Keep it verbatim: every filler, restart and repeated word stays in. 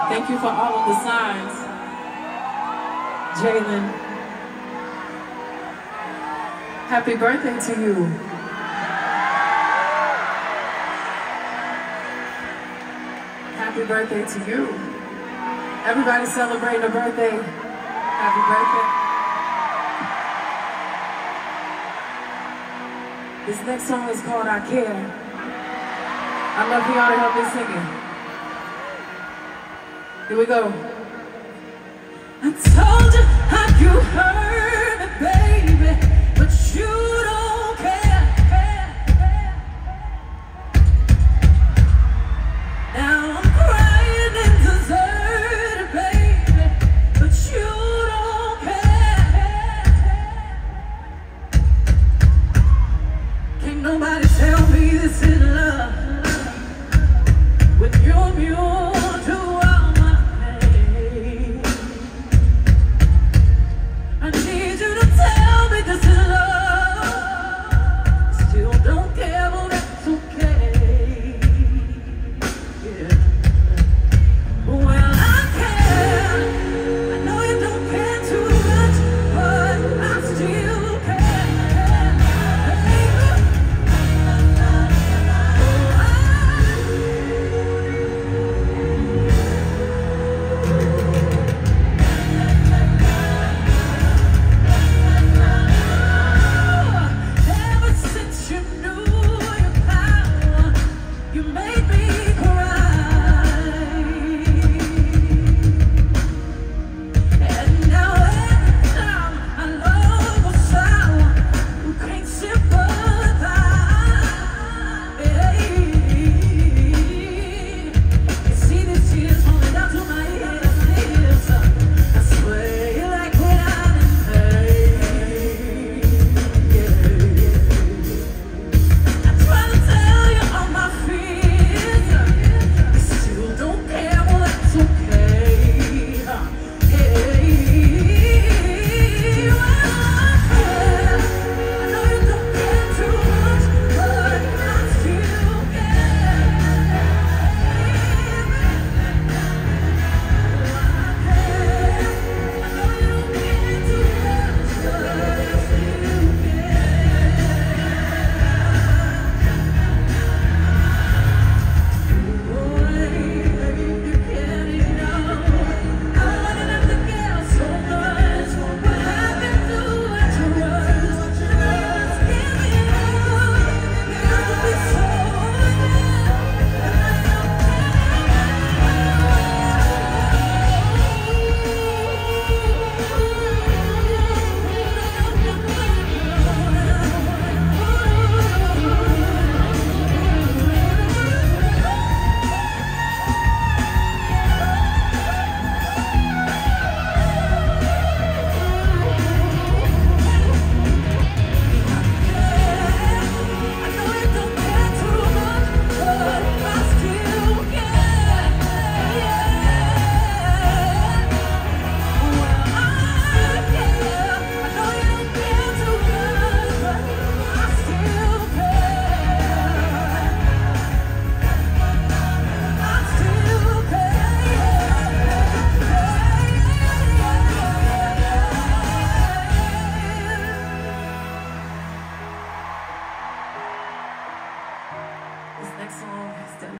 Thank you for all of the signs. Jalen, happy birthday to you. Happy birthday to you. Everybody celebrating a birthday. Happy birthday. This next song is called I Care. I'd love for y'all to help me sing it. Here we go. I told you how you hurt me, baby, but you don't care. Now I'm crying in desert, baby, but you don't care. Can't nobody tell me this is love when you're immune to all my pain. I need you to tell me this is love. Still don't care, but that's okay. Yeah. Well, I care. I know you don't care too much, but I still care. This next song is